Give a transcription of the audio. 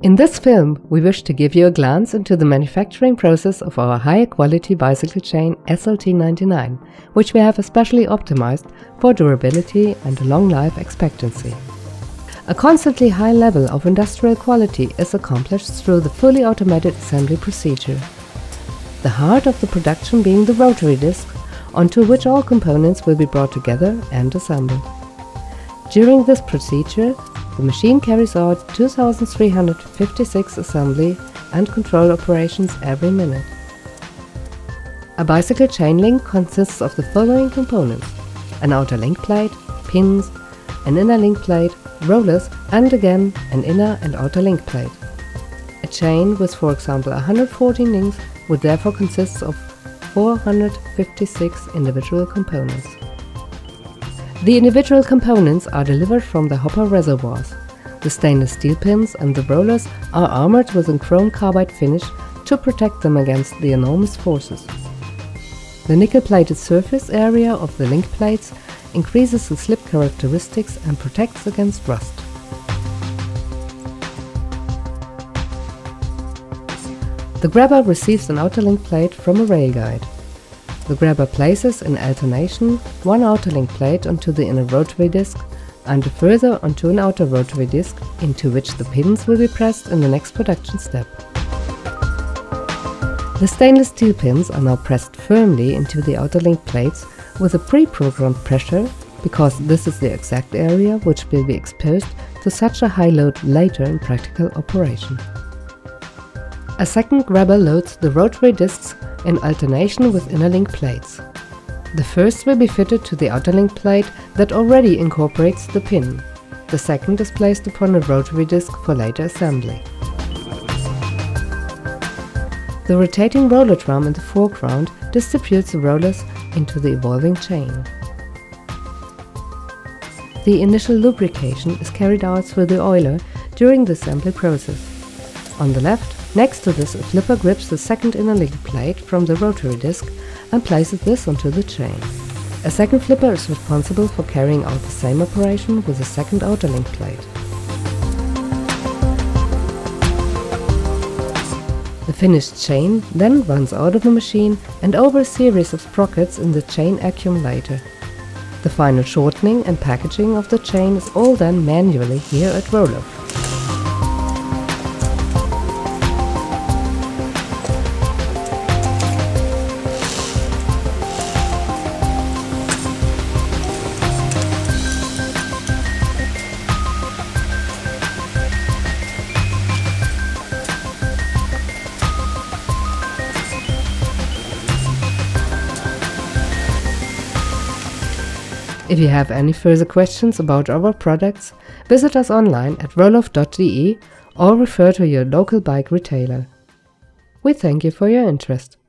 In this film, we wish to give you a glance into the manufacturing process of our high-quality bicycle chain S-L-T 99, which we have especially optimized for durability and long life expectancy. A constantly high level of industrial quality is accomplished through the fully automated assembly procedure. The heart of the production being the rotary disc, onto which all components will be brought together and assembled. During this procedure, the machine carries out 2,356 assembly and control operations every minute. A bicycle chain link consists of the following components: an outer link plate, pins, an inner link plate, rollers, and again an inner and outer link plate. A chain with, for example, 114 links would therefore consist of 456 individual components. The individual components are delivered from the hopper reservoirs. The stainless steel pins and the rollers are armored with a chrome carbide finish to protect them against the enormous forces. The nickel-plated surface area of the link plates increases the slip characteristics and protects against rust. The grabber receives an outer link plate from a rail guide. The grabber places in alternation one outer link plate onto the inner rotary disc and further onto an outer rotary disc, into which the pins will be pressed in the next production step. The stainless steel pins are now pressed firmly into the outer link plates with a pre-programmed pressure, because this is the exact area which will be exposed to such a high load later in practical operation. A second grabber loads the rotary discs in alternation with inner link plates. The first will be fitted to the outer link plate that already incorporates the pin. The second is placed upon a rotary disc for later assembly. The rotating roller drum in the foreground distributes the rollers into the evolving chain. The initial lubrication is carried out through the oiler during the assembly process. On the left, next to this, a flipper grips the second inner link plate from the rotary disc and places this onto the chain. A second flipper is responsible for carrying out the same operation with a second outer link plate. The finished chain then runs out of the machine and over a series of sprockets in the chain accumulator. The final shortening and packaging of the chain is all done manually here at Rohloff. If you have any further questions about our products, visit us online at rohloff.de or refer to your local bike retailer. We thank you for your interest.